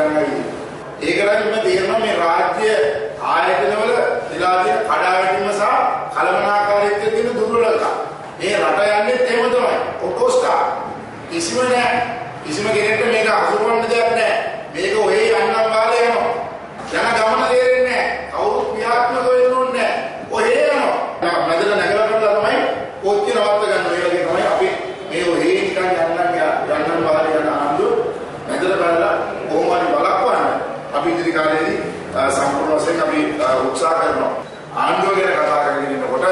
ගන්නයි. ඒකටත් මම තේරෙනවා මේ රාජ්‍ය ආයතනවල ඉලාදී කඩාවැටීම සහ කලමනාකාරීත්වයේ තියෙන දුර්වලකම්. මේ රට යන්නේ එහෙම තමයි. ඔටෝස්ටාර් කිසිම නැහැ. කිසිම කෙනෙක්ට මේක අසුරවන්න දෙයක් නැහැ. මේක ඔය යන්නම් කාලේ යනවා. යන ගමන තේරෙන්නේ නැහැ. කවුරුත් ක්‍රියාත්මක වෙන්න ඕනේ නැහැ. ඔය යනවා. මැදට නැගලා කරලා තමයි කෝච්චි නවත්ත ගන්න. ඒ වගේ තමයි අපි මේ ඔය නිකන් යන්නම් කාලේ යන ආණ්ඩුව මැදට බලලා කොහොම හරි බලක්වන්න. අපි ඉදිරි කාලේදී සම්පූර්ණ වශයෙන් අපි උත්සාහ කරනවා. ආණ්ඩුව ගැන කතා කරගෙන ඉන්නකොට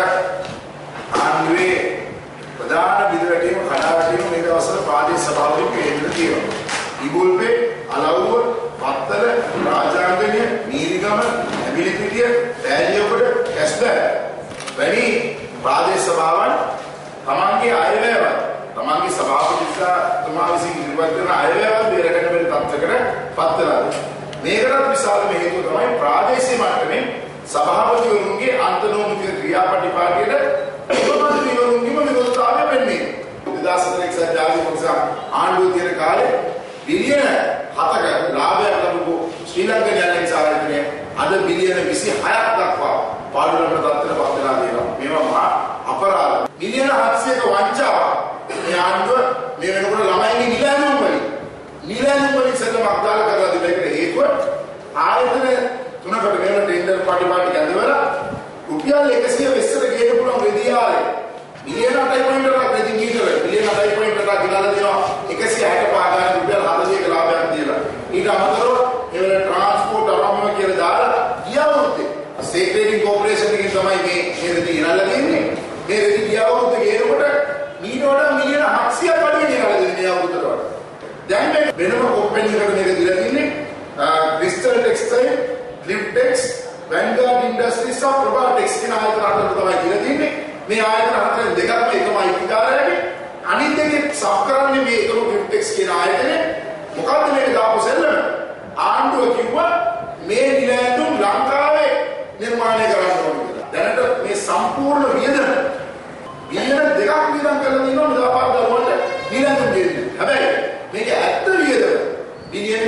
ආණ්ඩුවේ ප්‍රධාන විදිහටම කඩාවැටීම මේක අවසර ප්‍රාදේශ සභාවලින් කේන්ද්‍ර තියෙනවා. ඉබුල්පේ, අලව්ව, පත්තල, රාජාංගනීය, මීරිගම, ඇඹිලිපිටිය, පෑලියගොඩ, කැස්බෑ වැනි ප්‍රාදේශ සභාවන් තමන්ගේ අයවැය තමන්ගේ සභාපතිතුමා විසින් ඉදිරිපත් කරන අයවැය බේරගන්න බැරි තත්ත්වයකට පත් වෙලා මේකට විශාලම හේතුව තමයි ප්‍රාදේශීය මට්ටමේ සභාපතිවරුන්ගේ අන්තනෝමික ක්‍රියාපටිපාටියට උපමන්ත්‍රීවරුන්ගේම විරෝධතාවය වෙන්නේ. 2001 ජාතික පක්ෂ ආණ්ඩුව තියෙන කාලේ බිලියන 7ක ලාභයක් ලැබපු ශ්‍රී ලංකන් එයර්ලයින්ස් ආයතනය අද බිලියන 26ක් දක්වා පාඩුවකට තත්ත්වයට පත් වෙලා තියෙනවා. මේවා මහා අපරාධ. බිලියන 700ක වංචාව මේ ආණ්ඩුව මේ වෙනකොට ළමයින්ගේ නිලැඳුම් වලින් සැලමක් දාලා කරලා දෙන එකට හේතුව ආයතන තුනකට වෙන ටෙන්ඩර් පාටි ගැදවලා රුපියල් 120ට ගේන්න පුළුවන් රෙදියාලේ බිලියන 8.8ක් රෙදි ගීතර බිලියන 8.8ක් ගිනලා දෙනවා 165 ගාන රුපියල් 400ක ලාභයක් දීලා ඊට අමතරව ඒවල ට්‍රාන්ස්පෝර්ට් අරමුණ කියලා දාලා ගියවුරුද්දේ ස්ටේට් ට්‍රේඩින් කෝපරේෂන් එකෙන් තමයි මේ රෙදි ගෙනල්ලා දෙන්නේ. මේ රෙදි ගියවුරුද්දේ ගේනකොට මීට වඩා මිලියන 700ක් අඩු වෙනවා දෙන්නේ මේ අවුරුද්දට. දැන් මේ වෙනම කම්පැනි එකකට මේක දීලා තින්නේ Crystal Textile, Liptex, Vanguard Industries සහ ප්‍රභා ටෙක්ස් කියන ආයතන හතරට තමයි දීලා තින්නේ. මේ ආයතන හතරෙන් දෙකක්ම එකම අයිතිකාරයගේ අනිත් දෙකේ සබ් කරන්නේ මේ එකම ලිප්ටෙක්ස් කියන ආයතනේ. මොකද්ද මේක දාපු සෙල්ලම? ආණ්ඩුව කිව්වා මේ නිලැඳුම් ලංකාවේ නිර්මාණය කරන්න ඕනේ කියලා. දැනට මේ සම්පූර්ණ වියදම බිලියන 2ක් වියදම් කරලා දිනවා මුදාපාර දරුවන්ට නිලැඳුම් දෙන්න. හැබැයි මේක ඇත්ත වියදම බිලියන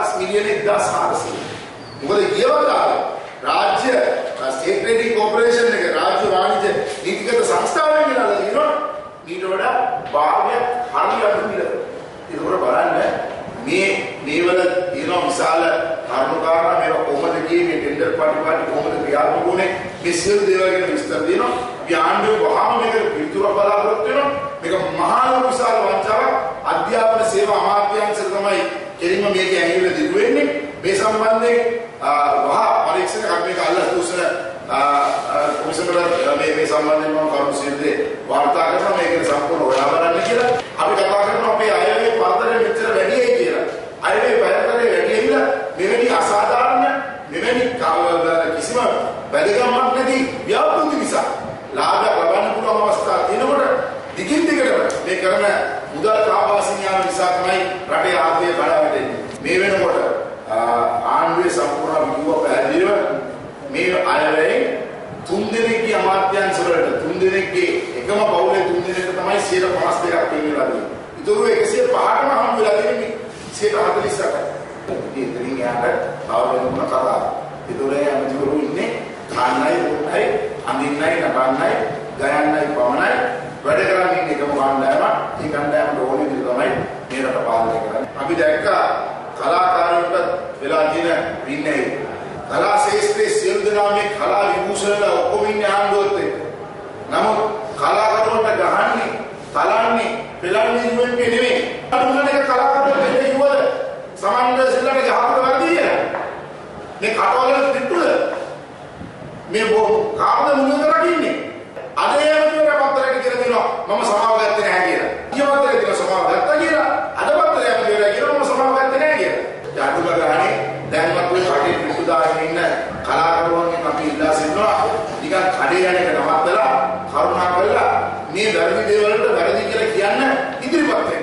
1400. මොකද ගියවතාවේ රාජ්‍ය ස්ටේට් ට්‍රේඩින් කෝපරේෂන් එක රාජ්‍ය වාණිජ්‍ය නීතිගත සංස්ථාවෙන් ගෙනල්ලා දිනවා ඊට වඩා භාගයක් හරිය අඩු වියදම. ඒක බලන්න මේවල තියෙන විශාල කර්මකාරණ මේවා කොහොමද කියන්නේ ටෙන්ඩර් පාටි කොහොමද ක්‍රියාත්මක වුනේ මේ සියලු දේවල් ගැන විස්තර දෙනවා. ආණ්ඩුව වහාම මේක පිළිතුරක් බලාපොරොත්තු වෙනවා. මේක මහා විශාල වංචාවක්. අධ්‍යාපන සේවා අමාත්‍යාංශය තමයි කෙලින්ම මේක ඇඟිල්ල දිගු වෙන්නේ. මේ සම්බන්ධයෙන් වහා පරීක්ෂණ කර්මයක අල්ලා සූසන කොමිසමට මේ සම්බන්ධයෙන් මම කරුණු සියල්ලේ වාර්තා කරනවා. මේක සම්පූර්ණ හොයා බලන්න කියලා. අපි කතා කරනවා අපේ අයවැය පරතරය මෙච්චර වැඩියි කියලා. අයවැය පරතරය වැඩි ඇවිල්ලා මෙවැනි අසාධාරණ මෙවැනි කිසිම වැදගත්මක් නැති ව්‍යාපෘති නිසා ලාභ ලබන්න පුළුවන් අවස්ථා තියෙනකොට දිගින් දිගට මේ කරන මුදල් කාබාසිනියාව නිසා තමයි රටේ ආර්ථිකය කඩාවැටෙන්නේ. මේ වෙනකොට ආණ්ඩුවේ සම්පූර්ණ විදුව පැහැදිලිව මේ අයවැයෙන් 3 දෙනෙක්ගේ අමාත්‍යාංශ වලට 3 දෙනෙක්ගේ එකම පවුලේ 3 දෙනෙක්ට තමයි 152ක් දෙන්නෙලා දෙන්නේ. ඊටු 105ටම හම් වෙලා දෙන්නේ 148ක්. ඉතින් යාට ආවම කතා. ඒතොරේ අමතිවරු ඉන්නේ කාන්නයි උන්නයි අඳින්නයි නබන්නයි ගයන්නයි පමණයි වැඩ කරන්නේ එකම කණ්ඩායම. ඒ කණ්ඩායමට ඕනේ දේ තමයි මේ රට පාලනය කරන්නේ. අපි දැක්කා කලාකාරයන්ට වෙලා තියෙන වින්නේ කලා ශාස්ත්‍රයේ සියලු දෙනා මේ කලා විභූෂණ ඔක්කොම ඉන්නේ ආණ්ඩුවත් එක්ක. නමුත් කලාකරුවන්ට ගහන්නේ, තලන්නේ, පෙලන්නේ UNP නෙමෙයි. අනුගමන එක කලාකරුවන්ට දෙන්නේ යුවද සමන්ද සිල්ලට ගහකට වර්ධිය. මේ කටවල පිටුල මේ කාමද මුලද රකින්නේ. අද ඒ වගේ පත්‍රයක කියලා දෙනවා මම සමාව ගත්තේ නැහැ කියලා. ඊයවතේ දෙන සමාව ගත්තා කියලා. අද පත්‍රයක කියලා කියනවා මම සමාව ගත්තේ නැහැ කියලා. ජාතුක ගහන්නේ දැන්වත් ඔය කඩේ පිටු දාගෙන ඉන්න කලාකරුවන්ගෙන් අපි ඉල්ලා සිටිනවා නිකන් කඩේ යන එක නවත්තලා කරුණා කරලා මේ වැරදි දේවල්වලට වැරදි කියලා කියන්න ඉදිරිපත් වෙන්න.